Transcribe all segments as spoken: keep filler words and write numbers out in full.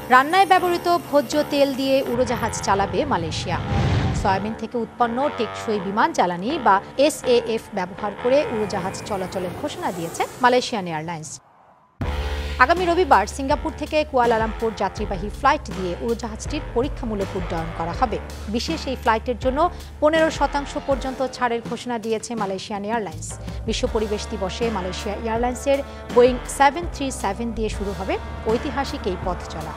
রান্নায় ব্যবহৃত ভোজ্য তেল দিয়ে উড়োজাহাজ চালাবে মালয়েশিয়া। সয়াবিন থেকে উৎপন্ন টেকসই বিমান জ্বালানি বা এস এ এফ ব্যবহার করে উড়োজাহাজ চলাচলের ঘোষণা দিয়েছে মালয়েশিয়ান এয়ারলাইন্স। আগামী রবিবার সিঙ্গাপুর থেকে কুয়ালালামপুর যাত্রীবাহী ফ্লাইট দিয়ে উড়োজাহাজটির পরীক্ষামূলক উড্ডয়ন করা হবে। বিশেষ এই ফ্লাইটের জন্য পনেরো শতাংশ পর্যন্ত ছাড়ের ঘোষণা দিয়েছে মালয়েশিয়ান এয়ারলাইন্স। বিশ্ব পরিবেশ দিবসে মালয়েশিয়া এয়ারলাইন্সের বোয়িং সেভেন থ্রি সেভেন দিয়ে শুরু হবে ঐতিহাসিক এই পথ চলা।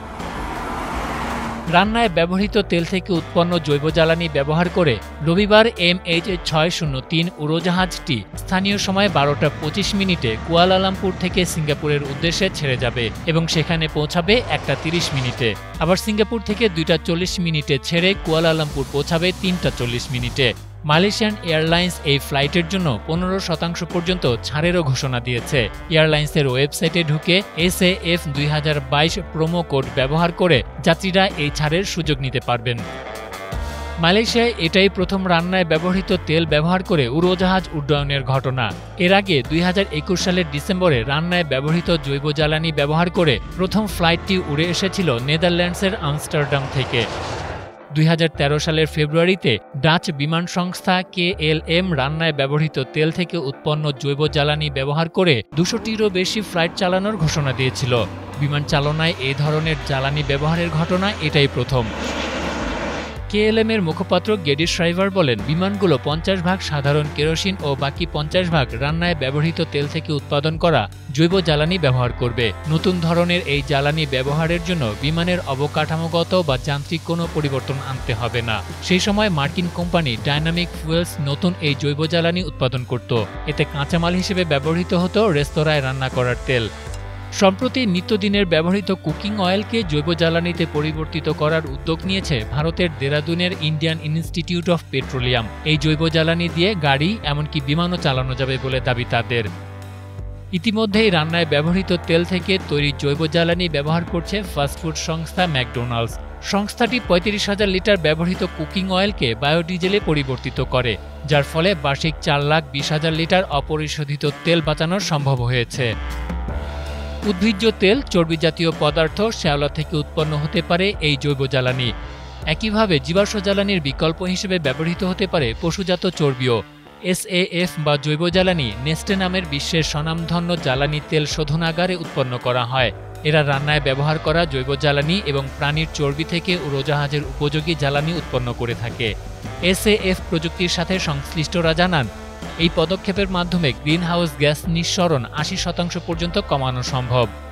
রান্নায় ব্যবহৃত তেল থেকে উৎপন্ন জৈব জ্বালানি ব্যবহার করে রবিবার এম এইচ ছয় শূন্য তিন উড়োজাহাজটি স্থানীয় সময় বারোটা পঁচিশ মিনিটে কুয়ালালামপুর থেকে সিঙ্গাপুরের উদ্দেশ্যে ছেড়ে যাবে এবং সেখানে পৌঁছাবে একটা তিরিশ মিনিটে। আবার সিঙ্গাপুর থেকে দুইটা চল্লিশ মিনিটে ছেড়ে কুয়ালালামপুর পৌঁছাবে তিনটা চল্লিশ মিনিটে। মালয়েশিয়ান এয়ারলাইন্স এই ফ্লাইটের জন্য পনেরো শতাংশ পর্যন্ত ছাড়েরও ঘোষণা দিয়েছে। এয়ারলাইন্সের ওয়েবসাইটে ঢুকে এস এ এফ দুই হাজার বাইশ প্রোমো কোড ব্যবহার করে যাত্রীরা এই ছাড়ের সুযোগ নিতে পারবেন। মালয়েশিয়ায় এটাই প্রথম রান্নায় ব্যবহৃত তেল ব্যবহার করে উড়োজাহাজ উড্ডয়নের ঘটনা। এর আগে দুই হাজার একুশ সালের ডিসেম্বরে রান্নায় ব্যবহৃত জৈব জ্বালানি ব্যবহার করে প্রথম ফ্লাইটটি উড়ে এসেছিল নেদারল্যান্ডসের আমস্টারডাম থেকে। দুই হাজার তেরো সালের ফেব্রুয়ারিতে ডাচ বিমান সংস্থা কে এল এম রান্নায় ব্যবহৃত তেল থেকে উৎপন্ন জৈব জ্বালানি ব্যবহার করে দুশোটিরও বেশি ফ্লাইট চালানোর ঘোষণা দিয়েছিল। বিমান চালনায় এই ধরনের জ্বালানি ব্যবহারের ঘটনা এটাই প্রথম। কে এল এম এর মুখপাত্র গেডি শ্রাইভার বলেন, বিমানগুলো পঞ্চাশ ভাগ সাধারণ কেরোসিন ও বাকি পঞ্চাশ ভাগ রান্নায় ব্যবহৃত তেল থেকে উৎপাদন করা জৈব জ্বালানি ব্যবহার করবে। নতুন ধরনের এই জ্বালানি ব্যবহারের জন্য বিমানের অবকাঠামোগত বা যান্ত্রিক কোনো পরিবর্তন আনতে হবে না। সেই সময় মার্কিন কোম্পানি ডাইনামিক ফুয়েলস নতুন এই জৈব জ্বালানি উৎপাদন করত। এতে কাঁচামাল হিসেবে ব্যবহৃত হতো রেস্তোরাঁয় রান্না করার তেল। সম্প্রতি নিত্যদিনের ব্যবহৃত কুকিং অয়েলকে জৈব জ্বালানিতে পরিবর্তিত করার উদ্যোগ নিয়েছে ভারতের দেরাদুনের ইন্ডিয়ান ইনস্টিটিউট অফ পেট্রোলিয়াম। এই জৈব জ্বালানি দিয়ে গাড়ি এমনকি বিমানও চালানো যাবে বলে দাবি তাদের। ইতিমধ্যেই রান্নায় ব্যবহৃত তেল থেকে তৈরি জৈব জ্বালানি ব্যবহার করছে ফাস্টফুড সংস্থা ম্যাকডোনাল্ডস। সংস্থাটি পঁয়ত্রিশ হাজার লিটার ব্যবহৃত কুকিং অয়েলকে বায়োডিজেলে পরিবর্তিত করে, যার ফলে বার্ষিক চার লাখ বিশ হাজার লিটার অপরিশোধিত তেল বাঁচানো সম্ভব হয়েছে। উদ্ভিজ্জ তেল, চর্বি জাতীয় পদার্থ, শ্যাওলা থেকে উৎপন্ন হতে পারে এই জৈব জ্বালানি। একইভাবে জীবাশ্ম জ্বালানির বিকল্প হিসেবে ব্যবহৃত হতে পারে পশুজাত চর্বিও। এস এ এফ বা জৈব জ্বালানি নেস্টে নামের বিশ্বের স্বনামধন্য জ্বালানি তেল শোধনাগারে উৎপন্ন করা হয়। এরা রান্নায় ব্যবহার করা জৈব জ্বালানি এবং প্রাণীর চর্বি থেকে উড়োজাহাজের উপযোগী জ্বালানি উৎপন্ন করে থাকে। এস এ এফ প্রযুক্তির সাথে সংশ্লিষ্টরা জানান, এই পদক্ষেপের মাধ্যমে গ্রিনহাউস গ্যাস নিঃসরণ আশি শতাংশ পর্যন্ত কমানো সম্ভব।